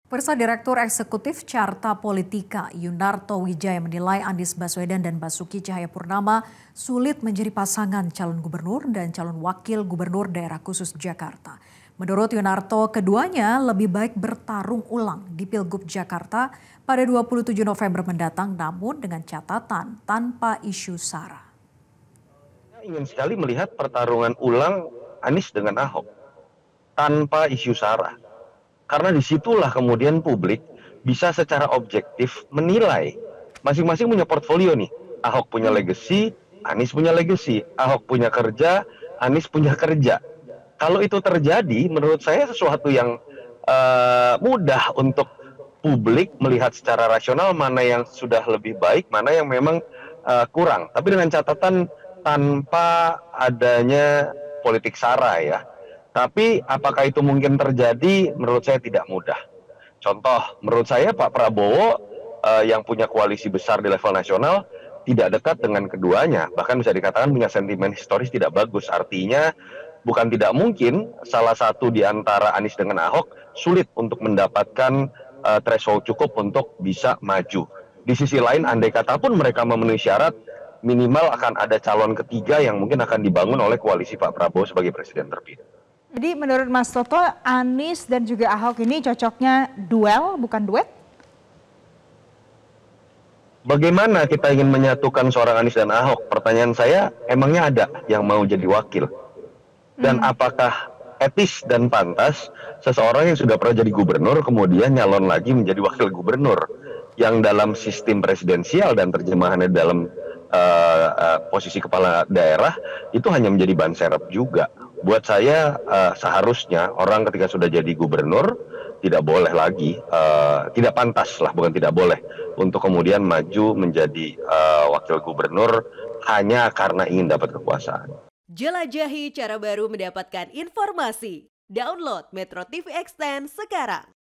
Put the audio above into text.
Pemirsa Direktur Eksekutif Carta Politika Yunarto Wijaya menilai Anies Baswedan dan Basuki Cahayapurnama sulit menjadi pasangan calon gubernur dan calon wakil gubernur daerah khusus Jakarta. Menurut Yunarto, keduanya lebih baik bertarung ulang di Pilgub Jakarta pada 27 November mendatang, namun dengan catatan tanpa isu SARA. Saya ingin sekali melihat pertarungan ulang Anies dengan Ahok tanpa isu SARA. Karena disitulah kemudian publik bisa secara objektif menilai. Masing-masing punya portfolio nih. Ahok punya legacy, Anies punya legacy. Ahok punya kerja, Anies punya kerja. Kalau itu terjadi, menurut saya sesuatu yang mudah untuk publik melihat secara rasional mana yang sudah lebih baik, mana yang memang kurang. Tapi dengan catatan tanpa adanya politik SARA ya. Tapi apakah itu mungkin terjadi? Menurut saya tidak mudah. Contoh, menurut saya Pak Prabowo yang punya koalisi besar di level nasional tidak dekat dengan keduanya. Bahkan bisa dikatakan punya sentimen historis tidak bagus. Artinya bukan tidak mungkin salah satu di antara Anies dengan Ahok sulit untuk mendapatkan threshold cukup untuk bisa maju. Di sisi lain, andai kata pun mereka memenuhi syarat, minimal akan ada calon ketiga yang mungkin akan dibangun oleh koalisi Pak Prabowo sebagai presiden terpilih. Jadi menurut Mas Toto, Anies dan juga Ahok ini cocoknya duel, bukan duet? Bagaimana kita ingin menyatukan seorang Anies dan Ahok? Pertanyaan saya, emangnya ada yang mau jadi wakil? Dan apakah etis dan pantas seseorang yang sudah pernah jadi gubernur kemudian nyalon lagi menjadi wakil gubernur? Yang dalam sistem presidensial dan terjemahannya dalam posisi kepala daerah itu hanya menjadi ban serep juga. Buat saya seharusnya orang ketika sudah jadi gubernur tidak boleh lagi, tidak pantas lah, bukan tidak boleh, untuk kemudian maju menjadi wakil gubernur hanya karena ingin dapat kekuasaan. Jelajahi cara baru mendapatkan informasi. Download Metro TV Extend sekarang.